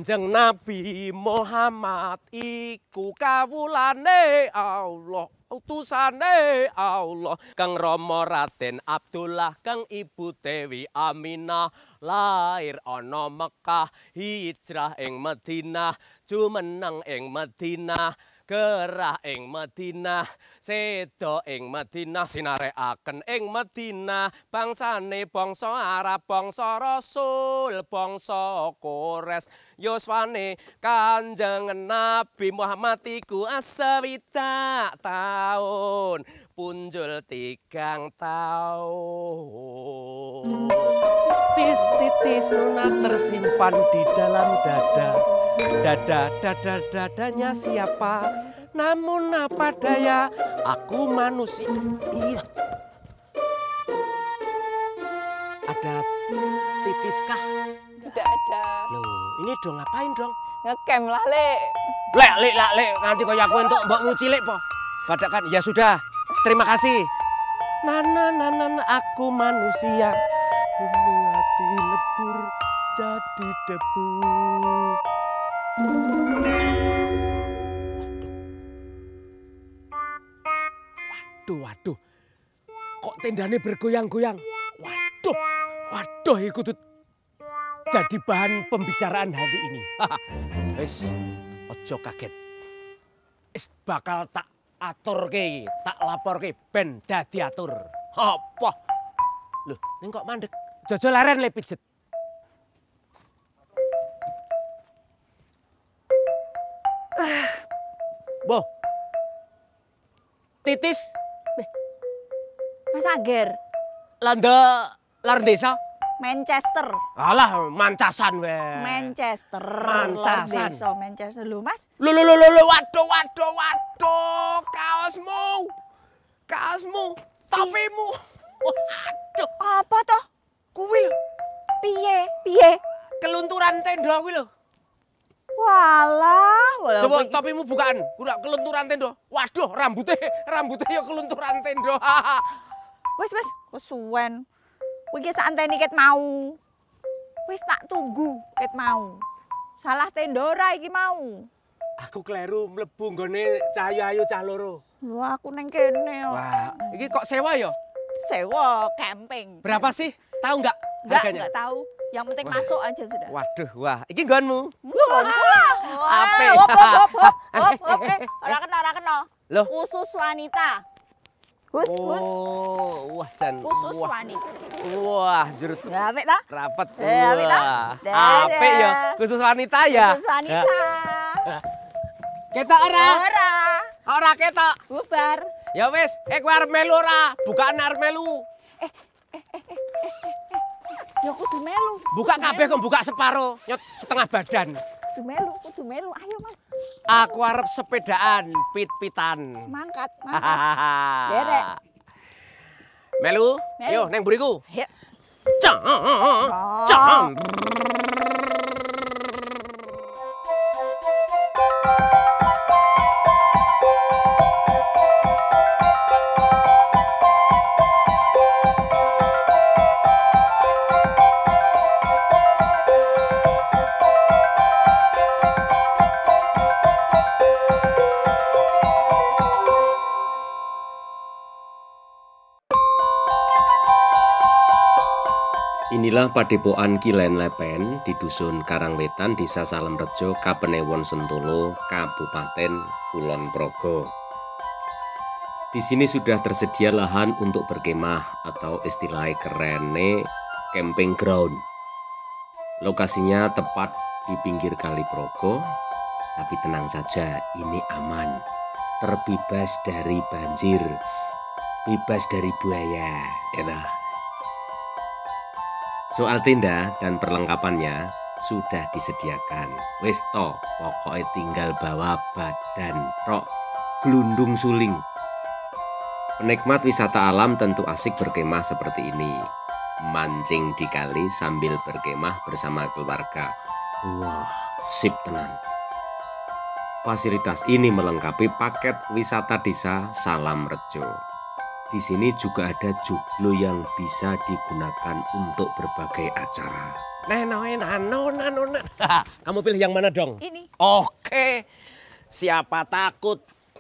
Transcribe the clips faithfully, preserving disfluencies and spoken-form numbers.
Kanjeng Nabi Muhammad iku kawulane Allah, utusane Allah. Kang Rama Raden Abdullah, kang Ibu Dewi Aminah, lair ana Mekah, hijrah ing Madinah, jumeneng ing Madinah, gerah ing Madinah, sedo ing Madinah, sinarekaken ing Madinah. Bangsane bangsa Arab, bangsa Rasul, bangsa Quraisy. Yuswane Kanjeng Nabi Muhammad iku swidak taun, punjul tigang taun. Tis-titis Nuna tersimpan di dalam dada. Dada, dada, dadanya siapa? Namun apa daya, aku manusia. Iya. Ada pipiskah? Tidak ada. Loh, ini dong ngapain dong? Ngecamp lah, Lek. Lek, lek, lek, lek. Nanti kaya aku untuk mbok ngucilik, po. Padakan, ya sudah. Terima kasih. Nana, nana, aku manusia. Bumi hati lebur jadi debu. Waduh, waduh. Kok tendane bergoyang-goyang? Waduh, waduh, itu tuh jadi bahan pembicaraan hari ini. Wes, ojo kaget. Wes bakal tak aturke, tak laporke ben dadi atur. Apa? Loh, ini kok mandek? Jojo laren le pijet. Boh. Titis. Mas Ager. Landa lar desa. Manchester. Alah, mancasan we. Manchester. Mancasan. Desa Manchester. Lu, Mas. Lu lu lu lu waduh waduh waduh. Kaosmu. Kaosmu. Topimu. Waduh. Apa toh? Kuwi lho. Piye? Piye? Kelunturan tenda kuwi lho. Walah, walah. Coba topimu bukaan. Kuwi kelunturan tenda. Waduh, rambutnya rambutnya ya kelunturan tenda. Wes, wes, kesuwen. Wis tak anteni ket mau. Wis tak tunggu ket mau. Salah tenda ora iki mau. Aku kleru mlebu nggone Cahaya Ayu cah loro. Lho aku neng kene. Wah, iki kok sewa ya? Sewa camping. Berapa sih? Tahu nggak Enggak, harganya? enggak tahu. Yang penting Wah. masuk aja sudah. Waduh, wah, iki nggonmu. Wah, Ape. hop hop hop hop hop hop. Eh, ora kena, ora kena. Loh. Khusus wanita. Hus, hus. Oh, wah jan. Khusus Wah, wanita. wah jerut Ya, apik ta? rapet. Eh, apik ta? Wah, Dadah. apik ya. Khusus wanita ya. Khusus wanita. Ketok ora? Ora. Ora ketok. Bubar. Ya wis, eh kowe arep melu ora? Bukaan arep melu. Ya kudu melu. Buka Kudu kabeh melu. kok buka separo, nyot setengah badan. Kudu melu, kudu melu. Ayo, Mas. Aku arep sepedaan, pit-pitan. Mangkat, mangkat. Derek. Melu? Melu. Yo neng buriku. Ya. Cang. Oh. Cang. Inilah Padepokan Kilen Lepen di Dusun Karangwetan, Desa Salemrejo, Kapanewon Sentolo, Kabupaten Kulon Progo. Di sini sudah tersedia lahan untuk berkemah atau istilahnya kerennya camping ground. Lokasinya tepat di pinggir Kali Progo, tapi tenang saja, ini aman. Terbebas dari banjir, bebas dari buaya, ya. Soal tenda dan perlengkapannya sudah disediakan. Wis to, pokoknya tinggal bawa badan tok, glundung suling. Penikmat wisata alam tentu asik berkemah seperti ini. Mancing di kali sambil berkemah bersama keluarga. Wah, sip tenan. Fasilitas ini melengkapi paket wisata desa Salemrejo. Di sini juga ada joglo yang bisa digunakan untuk berbagai acara. Neno, nano, nano, nano. Kamu pilih yang mana dong? Ini. Oke, siapa takut?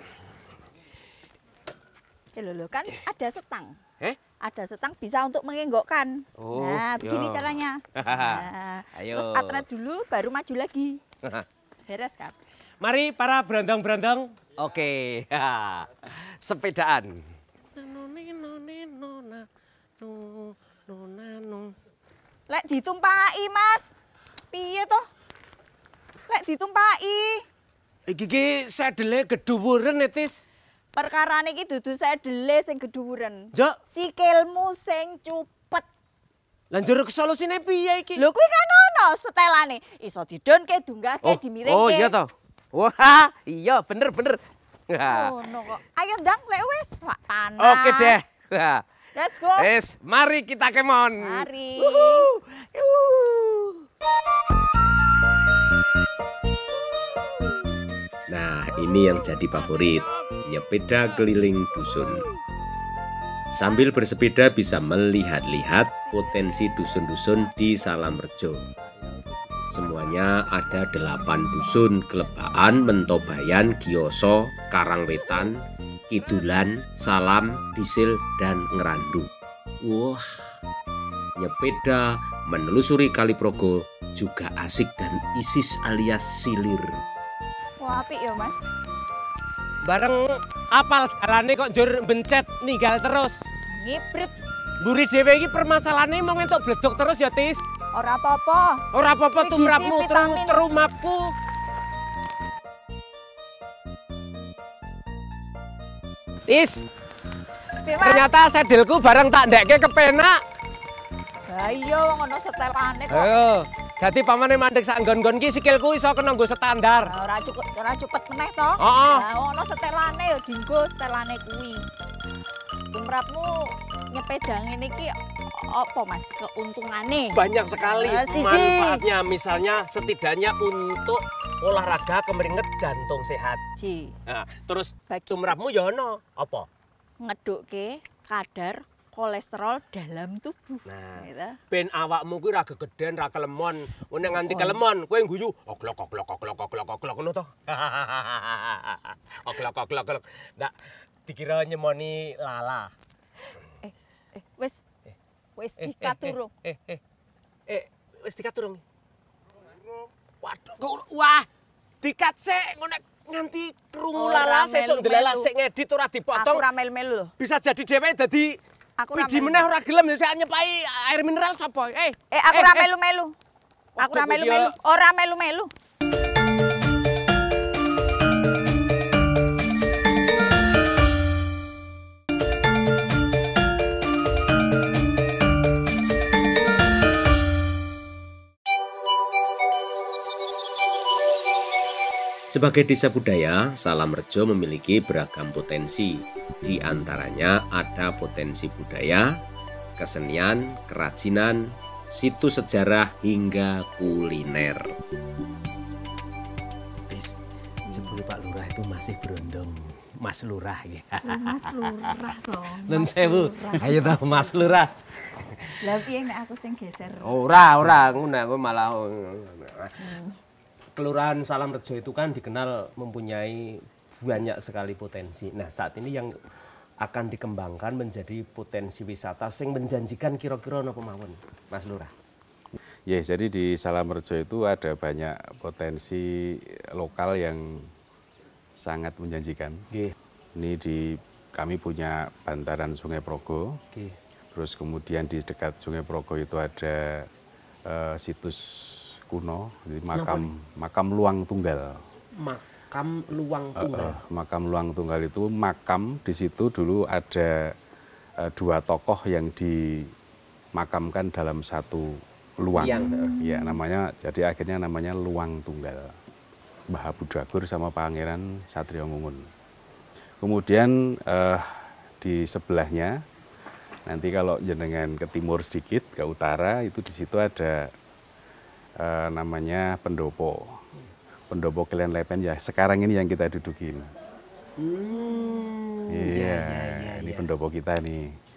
Ya lho, kan ada setang. Eh? Ada setang bisa untuk mengenggokkan. Oh, nah, begini yo. caranya. Nah, Ayo. terus atret dulu, baru maju lagi. Beres kan? Mari para berondong-berondong. Oke, sepedaan. Lek ditumpaki, Mas. Piye toh? Lek ditumpaki. Iki ki sedele gedhuwuren, Tis. Perkarane iki dudu sedele sing gedhuwuren. Jok. Sikilmu sing cupet. Lah njero solusine piye iki? Lho kuwi kan ono setelane. Iso didonke, dunggahke, Oh, dimiringke. oh iya toh. Wah, iya bener bener. Ngono kok. Ayo ndang lek wis, wak panas. Oke deh. Let's go. Wes, mari kita kemon. Mari. Wuhu. Yuhu. Nah, ini yang jadi favorit, nyepeda keliling dusun. Sambil bersepeda bisa melihat-lihat potensi dusun-dusun di Salamrejo. Semuanya ada delapan dusun: Kelebaan, Mentobayan, Giyoso, Karangwetan, Kidulan, Salam, Disil, dan Ngerandu. Wah, nyepeda menelusuri Kali Progo juga asik dan isis alias silir. Wah, apik ya, Mas. Bareng apal jalane kok njur bencet ninggal terus. Ngibrit. Mburi dhewe iki permasalahane mung entuk bledok terus ya, Tis. Ora apa-apa. Ora apa-apa Iki tumrapmu diisi teru vitamin. terumapku. Tis, Piye, Mas? ternyata sedelku bareng tak ndekke kepenak. Lah iya wong ono setelane kok. Ayo, dadi pamane mandek sak nggon-nggon ki sikilku iso kena nggo standar. Lah ora cukup ora cepet meneh to. Heeh. Lah ono setelane ya dienggo setelane kuwi. Tumrapmu nyepeda ngene iki apa Mas keuntungane? Banyak sekali Nah, siji. manfaatnya, misalnya setidaknya untuk olahraga kemeringet jantung sehat. Ji, Nah, terus Bagi- tumrapmu ya ono apa? ngedukke kadar kolesterol dalam tubuh. Nah, Gitu. ben awakmu kuwi ra gegeden, ra kelemon. Nek nganti kelemon, kowe guyu oglok oglok oglok oglok oglok ngono to. Oglok oglok oglok. Ndak dikira nyemoni lala. Eh, eh wis wis Eh, dikaturung. Eh, eh, eh, eh, wis dikaturung. Waduh, kok- wah, dikat sik ngono nganti krungu Ora lala sesuk melu-melu. ndelala sik ngedit ora Aku dipotong. ora melu-melu lho. Bisa jadi dhewe dadi Aku ora wiji melu. meneh ora gelem ya sik nyepai air mineral sapa? Eh, Eh aku ora melu-melu. Aku ora Waduh, melu-melu. ya. Ora melu-melu. Sebagai desa budaya, Salamrejo memiliki beragam potensi. Di antaranya ada potensi budaya, kesenian, kerajinan, situs sejarah, hingga kuliner. Bis, sebelum Pak Lurah itu masih berondong Mas Lurah ya. Mas Lurah dong. Nun sewu, ayo tau Mas Lurah. Lah piye nek aku sing geser? Ora, ora, ngono aku malah. Kelurahan Salamrejo itu kan dikenal mempunyai banyak sekali potensi. Nah, saat ini yang akan dikembangkan menjadi potensi wisata sing menjanjikan kira-kira napa mawon, Mas Lurah. Ya, jadi di Salamrejo itu ada banyak potensi lokal yang sangat menjanjikan. Nggih. Ini di kami punya bantaran Sungai Progo. Nggih. Terus kemudian di dekat Sungai Progo itu ada eh, situs kuno, jadi makam makam Luang Tunggal. Makam Luang Eh, Tunggal. eh, makam Luang Tunggal itu makam di situ dulu ada eh, dua tokoh yang dimakamkan dalam satu luang. Liang. Ya, namanya jadi akhirnya namanya Luang Tunggal. Mbah Abu Dagur sama Pangeran Satriongungun. Kemudian eh, di sebelahnya nanti kalau jenengan ke timur sedikit ke utara itu di situ ada eh, namanya pendopo. Pendopo Kelen Lepen ya sekarang ini yang kita dudukin. Hmm, Iya, ini pendopo kita nih.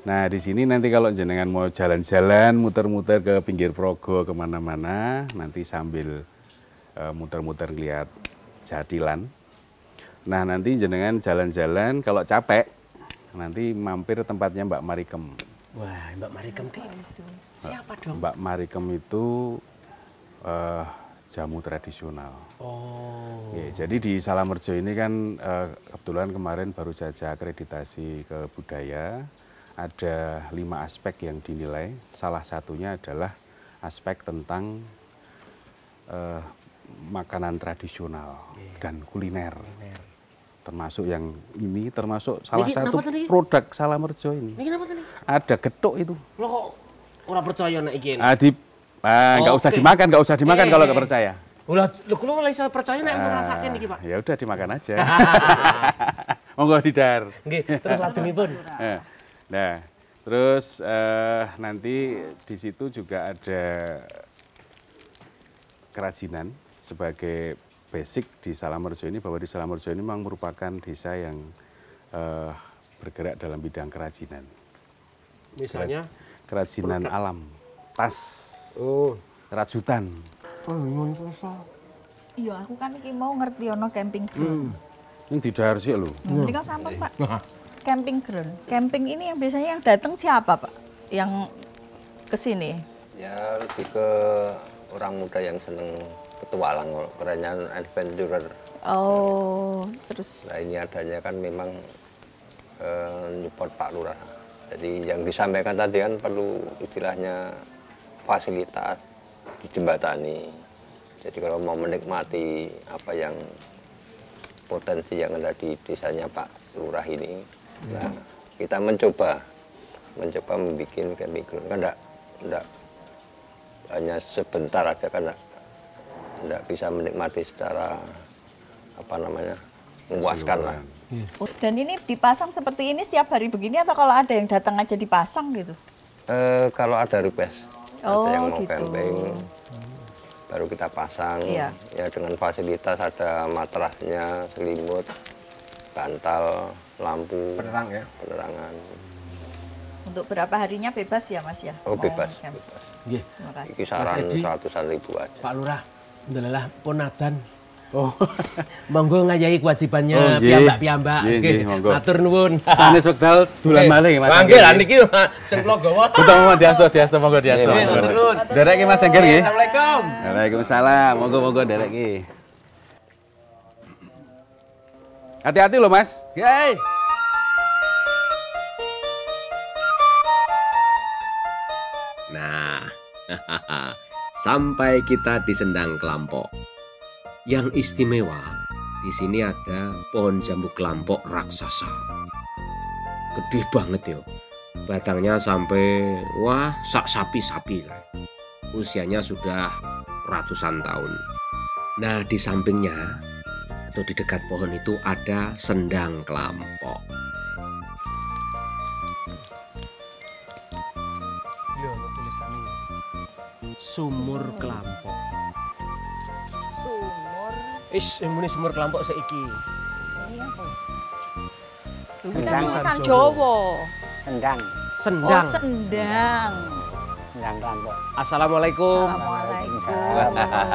Nah, di sini nanti kalau jenengan mau jalan-jalan, muter-muter ke pinggir Progo kemana-mana, nanti sambil uh, muter-muter lihat Jatilan. Nah, nanti jenengan jalan-jalan, kalau capek, nanti mampir tempatnya Mbak Marikem. Wah, Mbak Marikem itu siapa dong? Mbak Marikem itu uh, jamu tradisional. Oh. Ya, jadi di Salamrejo ini kan uh, kebetulan kemarin baru saja akreditasi ke budaya. Ada lima aspek yang dinilai. Salah satunya adalah aspek tentang uh, makanan tradisional yeah. dan kuliner. kuliner. Termasuk yang ini, termasuk salah niki, satu produk Salamrejo ini. Niki, niki. Ada getuk itu. Lo kok ora percaya nek iki? Ah, di, ah, nggak oh, usah okay. dimakan, nggak usah dimakan eh, kalau nggak percaya. Ulah, lo kalau nggak bisa percaya nek ah, ngerasakin niki Pak. Ya udah dimakan aja. Monggo didar. Nggih, terus lajengipun. Nah, terus uh, nanti di situ juga ada kerajinan sebagai basic di Salamrejo ini, bahwa di Salamrejo ini memang merupakan desa yang uh, bergerak dalam bidang kerajinan. Misalnya? Kerajinan produk. Alam, tas, oh. rajutan. Oh, iya, aku kan iki mau ngerti ono camping ground. Hmm. Ini tidak sih lho. Ini kan sampun Pak. Camping ground. Camping ini yang biasanya yang datang siapa Pak? Yang ke sini? Ya lebih ke orang muda yang seneng petualang, kerennya adventurer. Oh, terus? Nah ini adanya kan memang eh, nyupport Pak Lurah. Jadi yang disampaikan tadi kan perlu istilahnya fasilitas dijembatani. Jadi kalau mau menikmati apa yang potensi yang ada di desanya Pak Lurah ini, hmm. nah kita mencoba, mencoba membuat camping ground kan enggak, enggak hanya sebentar aja kan enggak, enggak bisa menikmati secara apa namanya memuaskan lah. Oh, dan ini dipasang seperti ini setiap hari begini atau kalau ada yang datang aja dipasang gitu? Eh, kalau ada request, oh, ada yang mau gitu. camping, baru kita pasang. Iya. Ya dengan fasilitas ada matrasnya, selimut, bantal, lampu, penerang ya, penerangan. Untuk berapa harinya bebas ya Mas ya? Oh bebas, bebas. Iya. Kisaran ratusan ribu aja. Pak Lurah, adalah ponadan. Oh, monggo ngayahi kewajibannya oh, piyambak-piyambak. Nggih, matur nuwun. Sanes wekdal dolan malih Mas. Nggih, lah niki cengklok gawa. Utawa diasto diasto monggo diasto. Nggih, matur nuwun. Derek iki Mas Engger nggih. Assalamualaikum. Waalaikumsalam. Monggo monggo derek iki. Hati-hati loh Mas. Nggih. Nah, sampai kita di Sendang Kelampok. Yang istimewa di sini ada pohon jambu kelampok raksasa. Gede banget ya. Batangnya sampai wah sak sapi-sapi kayak. Usianya sudah ratusan tahun. Nah, di sampingnya atau di dekat pohon itu ada Sendang Kelampok. Iya, tulisannya Sumur Kelampok. Is, muni sumur Kelampok saiki. Iya, Pak. Sendang tulisan Jawa. Sendang. Sendang. Oh, Sendang. Sendang Kelampok. Assalamualaikum. Assalamualaikum.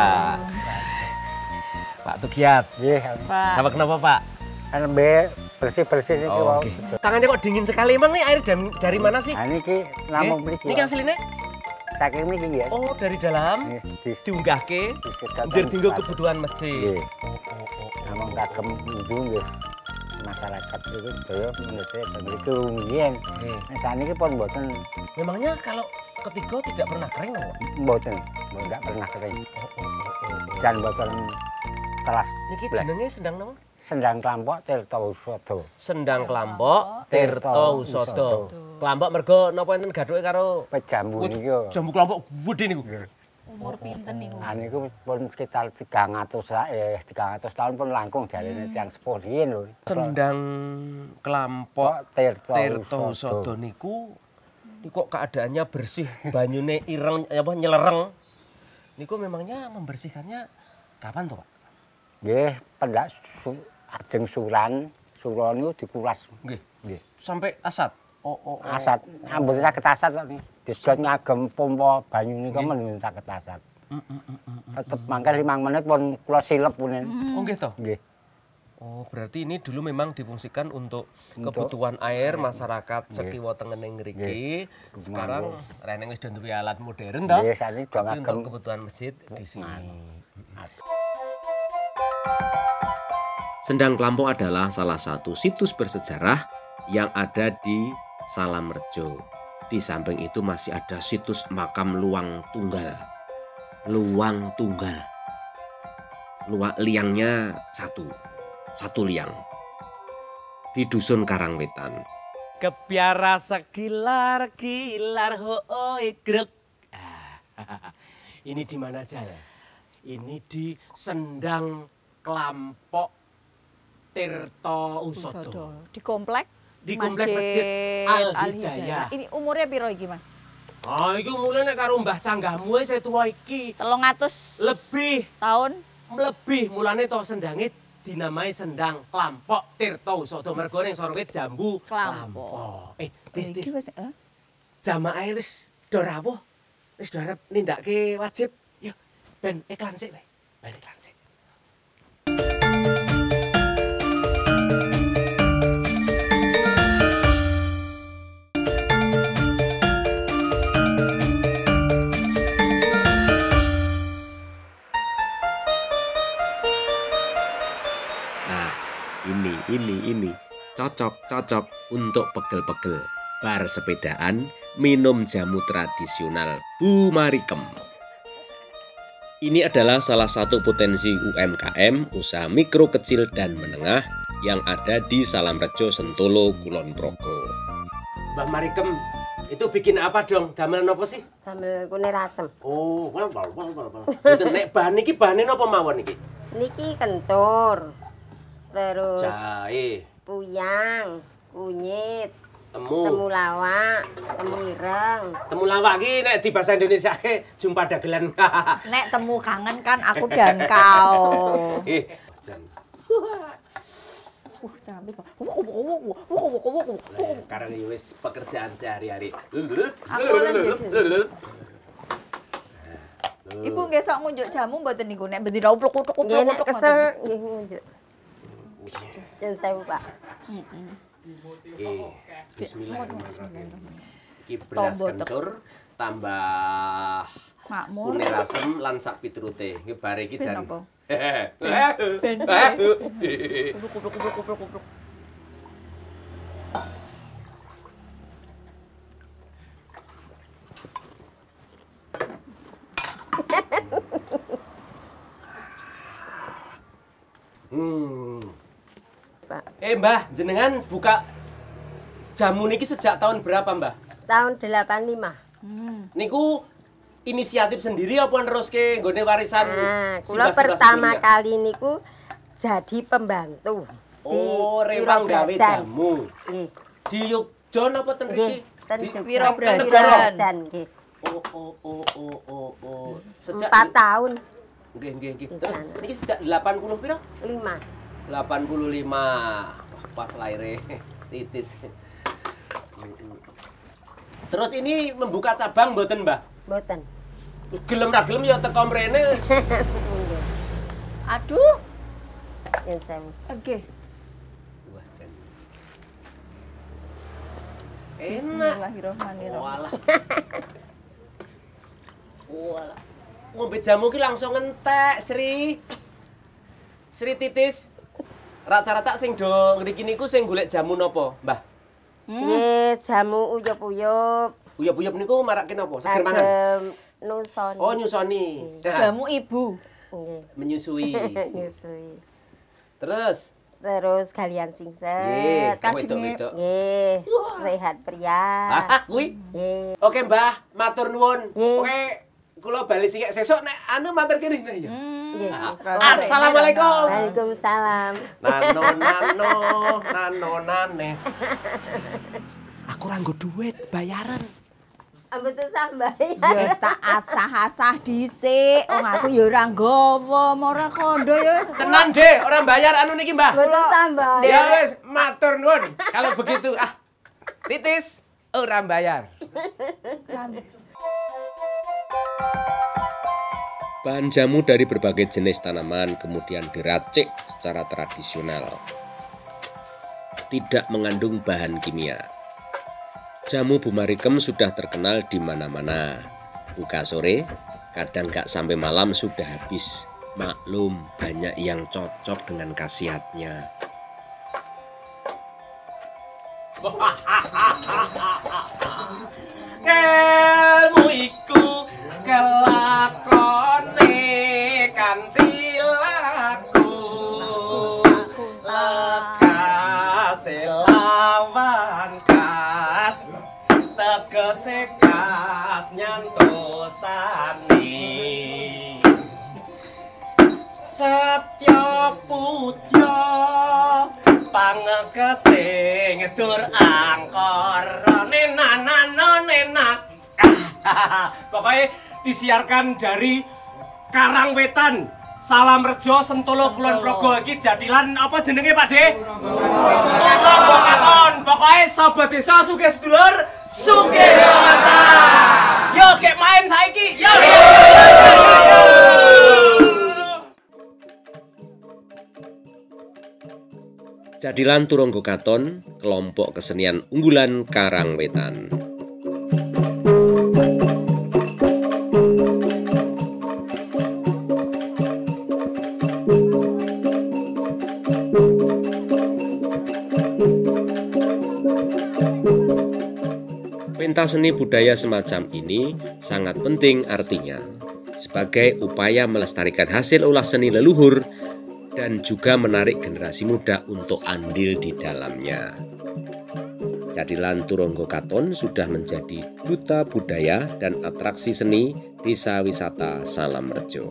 Pak Tukiat. Nggih, Pak. Sama kenapa, Pak? kan be bersih-bersih iki oh, wae. okay. Tangannya kok dingin sekali, emang nih air dari, dari mana sih? Nah niki namung mriki. Niki asline? Saking niki ya. Oh, dari dalam. Diunggahke. Biar tinggal kebutuhan masjid. Nggih. Oh, oh, oh. Namung kagem itu nggih. Masyarakat itu daya menete mriki rumiyin. Nek saniki pun mboten. Memangnya kalau ketiga tidak pernah kering loh? Mboten, enggak pernah kering. Oh, oh, oh, oh. Jan mboten telas. Niki jenenge Sendang napa? Sendang Kelampok Tirta Usodo. Sendang Kelampok Tirta Usodo. Kelampok mergo napa enten gathuke karo jambu niku. Jambu Kelampok gedhe niku. Umur pinten niku? Ah niku pun sekitar tiga ratus eh tiga ratus tahun pun langkung jarene tiyang sepuh riyin lho. Sendang Kelampok Tirta Usodo niku niku kok keadaannya bersih, banyune ireng apa nyelereng. Niku memangnya membersihkannya kapan tuh, Pak? Nggih, pendak ajeng suran, sura niku dikulas. Nggih. Nggih. Sampai asat. Oh, oh, oh. Asat, ambut saged asat kok. Disebut ngagem pompa banyu niku men saged asat. Tetep mangke limang menit pun kula silep punen. Oh nggih toh? Nggih. Oh, berarti ini dulu memang difungsikan untuk, Untuk kebutuhan air masyarakat sekiwa tengening ngriki. Nggih. Sekarang reneng wis duwe alat modern toh. Nggih, sakniki do Tapi ngagem. untuk kebutuhan masjid di sini. Sendang Klampung adalah salah satu situs bersejarah yang ada di Salamrejo. Di samping itu masih ada situs makam Luang Tunggal. Luang Tunggal. Luang liangnya satu. Satu liang. Di Dusun Karangwetan. Kepiara sekilar kilar hoi grek. Ini di mana aja ya? Ini di Sendang Klampok Tirto Usodo. Usodo. Di komplek Di komplek Masjid Al-Hidayah. Ini umurnya piro iki, Mas? Ah, iki mulai nek karo Mbah Canggahmu saya tua iki. telung atus Lebih, tahun. lebih mulane to sendange dinamai Sendang Klampok Tirto Usodo mergo ning sorowit jambu Klampok. Eh, tis, tis. Iki wis eh? Jamaah wis do rawuh. Wis do arep nindakake wajib. Yo, ben iklan sik wae. Ben iklan sik. Nah, ini, ini, ini. Cocok, cocok untuk pegel-pegel. Bar sepedaan, minum jamu tradisional Bu Marikem. Ini adalah salah satu potensi U M K M, usaha mikro kecil dan menengah yang ada di Salamrejo, Sentolo, Kulon Progo. Mbah Marikem, itu bikin apa dong? Damelan apa sih? Sambel kunir asem. Oh, wal wal wal wal wal. Mboten nek bahan iki bahane napa mawon iki? Niki kencur. Terus Jahe, puyang, kunyit, temu. temulawak, temu ireng. Temulawak iki nek di bahasa Indonesia ke jumpa dagelan. Nek temu kangen kan aku dan kau. Eh, jan. Uh, tapi Pak. Wuk wuk wuk wuk wuk wuk wuk. Karena ini wis pekerjaan sehari-hari. Aku lan Ibu nggih sok ngunjuk jamu mboten niku nek bendina upluk utuk Nggih upluk nek utuk. kesel nggih ngunjuk. Yen sewu, Pak. Eh, bismillahirrahmanirrahim. Iki beras kencur tambah Makmur. kunir asem lan sak piturute. Nggih bare iki Ben jan. apa? Ben. Upluk upluk upluk upluk upluk. Hmm. Pak. Eh Mbah, jenengan buka jamu niki sejak tahun berapa Mbah? Tahun delapan lima. Niku inisiatif sendiri apa neruske nggone warisan? Nah, kula simbah-simbah pertama sebelumnya? kali niku jadi pembantu. Oh, di rewang Wiro gawe Brajan. jamu. Nggih. Di Yogyakarta apa ten Nggih, iki? ten Di- Jogja. Wiro Brajan. Brajan, nggih. Oh, oh, oh, oh, oh, oh. Sejak Empat tahun, Nggih, nggih, nggih. di Terus sana. niki sejak delapan puluh piro? lima. delapan puluh lima. Wah, pas lahirnya titis. Terus ini membuka cabang mboten, Mbah? Mboten. Gelem ra gelem ya teko mrene. Nggih. Aduh. Yen sewu. Oke. Wah, jan. Enak. Bismillahirrahmanirrahim. Walah. Walah. Ngombe jamu ki langsung entek, Sri. Sri titis. Rata-rata sing do ngriki niku sing golek jamu napa, Mbah? Nggih, jamu uyup-uyup. Uyup-uyup niku marake napa? Seger mangan. Kagem nusoni. Oh, nyusoni. Nah, Jamu ibu. Nggih. menyusui. Nyusui. Terus, Terus galian nggih, singset. Kajenge. wedok-wedok. Nggih, sehat pria. Ah, kuwi. Nggih. Oke, Mbah, matur nuwun. Nggih. Oke, kula bali sik sesuk nek anu mampir kene nah ya. Nggih. Assalamualaikum. Waalaikumsalam. Nano nano nano nane. Aku ra nggo duit bayaran. Mboten sambai. Ya tak asah-asah dhisik. Wong aku ya ora nggawa, ora kondo ya. Tenan, Dek, ora bayar anu niki, Mbah. Mboten sambai. Ya wis, matur nuwun. Kalau begitu, ah. Titis ora bayar. Bahan jamu dari berbagai jenis tanaman kemudian diracik secara tradisional. Tidak mengandung bahan kimia. Jamu Bumarikem sudah terkenal di mana-mana. Buka sore, kadang gak sampai malam sudah habis. Maklum, banyak yang cocok dengan khasiatnya. Ilmu iku kelakone kanthi laku lekase lawan kas tegese kas nyantosani Satya Putya pangekase ngedur angkara nenanana nenak. Pokoknya disiarkan dari Karangwetan, Salamrejo, Sentolo, Kulon Progo iki jadilan apa jenenge Pak De? Katon. Pokoknya sobat desa sugih sedulur, sugih masak. Yo gek main saiki. Yo. Jadilan Turonggo Katon, kelompok kesenian unggulan Karangwetan. Pentas seni budaya semacam ini sangat penting artinya sebagai upaya melestarikan hasil olah seni leluhur dan juga menarik generasi muda untuk andil di dalamnya. Jadilan Turonggo Katon sudah menjadi duta budaya dan atraksi seni Desa Wisata Salamrejo.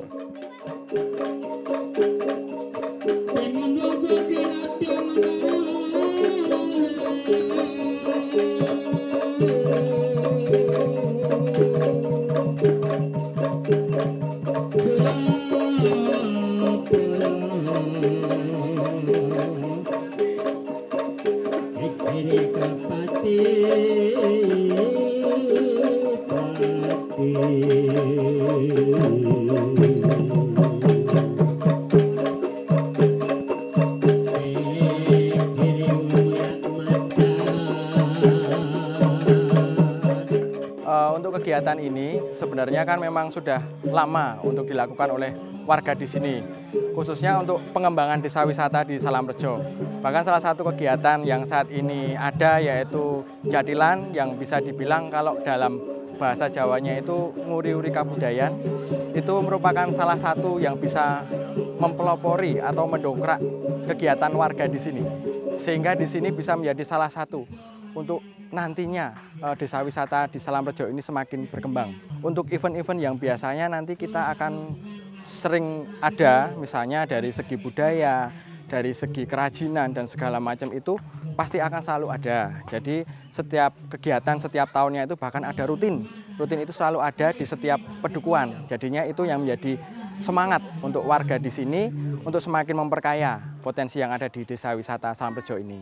Untuk kegiatan ini sebenarnya kan memang sudah lama untuk dilakukan oleh warga di sini, khususnya untuk pengembangan desa wisata di Salamrejo. Bahkan salah satu kegiatan yang saat ini ada yaitu jadilan, yang bisa dibilang kalau dalam bahasa Jawanya itu nguri-uri kabudayan, itu merupakan salah satu yang bisa mempelopori atau mendongkrak kegiatan warga di sini, sehingga di sini bisa menjadi salah satu untuk nantinya uh, desa wisata di Salamrejo ini semakin berkembang. Untuk event-event yang biasanya nanti kita akan sering ada, misalnya dari segi budaya, dari segi kerajinan dan segala macam itu pasti akan selalu ada. Jadi setiap kegiatan setiap tahunnya itu bahkan ada rutin. Rutin itu selalu ada di setiap pedukuhan. Jadinya itu yang menjadi semangat untuk warga di sini untuk semakin memperkaya potensi yang ada di desa wisata Salamrejo ini.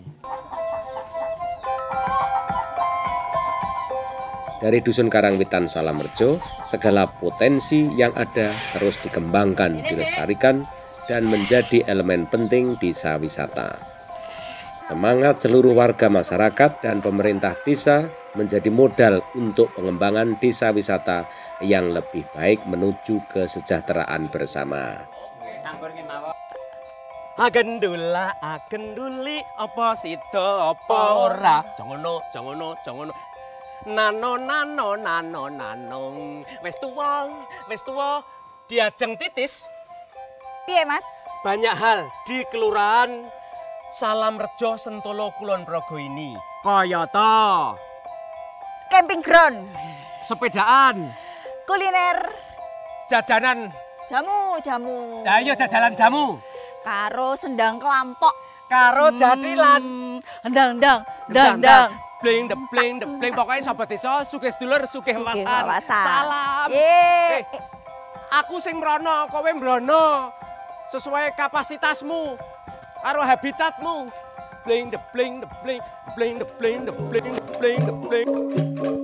Dari Dusun Karangwetan Salamrejo, segala potensi yang ada terus dikembangkan, dilestarikan, dan menjadi elemen penting desa wisata. Semangat seluruh warga masyarakat dan pemerintah desa menjadi modal untuk pengembangan desa wisata yang lebih baik menuju kesejahteraan bersama. Agendula, agenduli, apa sida, apa ora? Jangono, jangono, jangono. Nano, nano, nano, nano. Wes tuwa, wes tuwa. Diajeng Titis. Piye, Mas? Banyak hal di Kelurahan Salamrejo, Sentolo, Kulon Progo ini. Kayata Camping ground, sepedaan, kuliner, jajanan. jamu, jamu. Ayo jajalan jamu. Karo sendang kelampok. Karo jadilan. Endang, endang, endang, endang. Bling, de bling, de bling. Pokoknya sobat desa, sugih sedulur, sugih Sugih wawasan. wawasan. Salam. Yeay. Eh, aku sing mrono, kowe mrono. Sesuai kapasitasmu, karo habitatmu. bling, the bling, the bling, bling, the bling, the bling, the bling, the bling.